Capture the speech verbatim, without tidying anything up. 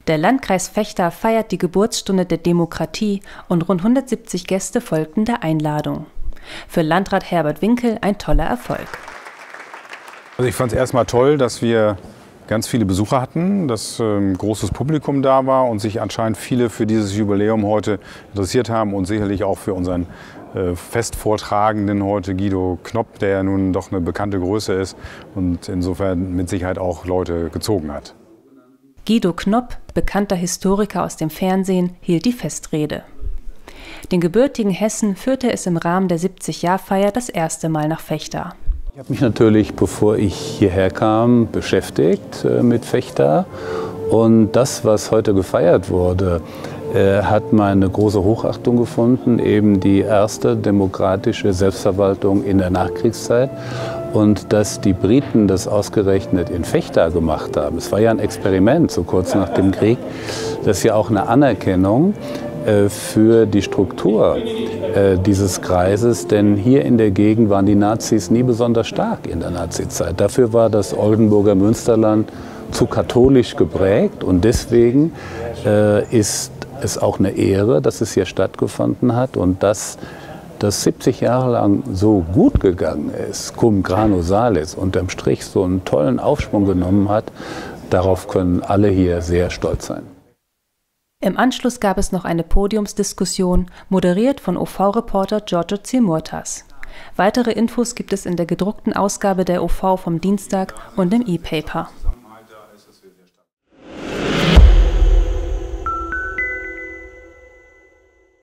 Der Landkreis Vechta feiert die Geburtsstunde der Demokratie und rund hundertsiebzig Gäste folgten der Einladung. Für Landrat Herbert Winkel ein toller Erfolg. Also ich fand es erstmal toll, dass wir ganz viele Besucher hatten, dass ein großes Publikum da war und sich anscheinend viele für dieses Jubiläum heute interessiert haben und sicherlich auch für unseren äh, Festvortragenden heute, Guido Knopp, der ja nun doch eine bekannte Größe ist und insofern mit Sicherheit auch Leute gezogen hat. Guido Knopp, bekannter Historiker aus dem Fernsehen, hielt die Festrede. Den gebürtigen Hessen führte es im Rahmen der siebzig-Jahr-Feier das erste Mal nach Vechta. Ich habe mich natürlich, bevor ich hierher kam, beschäftigt äh, mit Vechta. Und das, was heute gefeiert wurde, äh, hat meine große Hochachtung gefunden. Eben die erste demokratische Selbstverwaltung in der Nachkriegszeit. Und dass die Briten das ausgerechnet in Vechta gemacht haben, es war ja ein Experiment, so kurz nach dem Krieg, das ist ja auch eine Anerkennung äh, für die Struktur äh, dieses Kreises, denn hier in der Gegend waren die Nazis nie besonders stark in der Nazizeit. Dafür war das Oldenburger Münsterland zu katholisch geprägt und deswegen äh, ist es auch eine Ehre, dass es hier stattgefunden hat und dass das siebzig Jahre lang so gut gegangen ist, cum grano salis, unterm Strich so einen tollen Aufschwung genommen hat, darauf können alle hier sehr stolz sein. Im Anschluss gab es noch eine Podiumsdiskussion, moderiert von O V-Reporter Giorgio Zimurtas. Weitere Infos gibt es in der gedruckten Ausgabe der O V vom Dienstag und im E-Paper.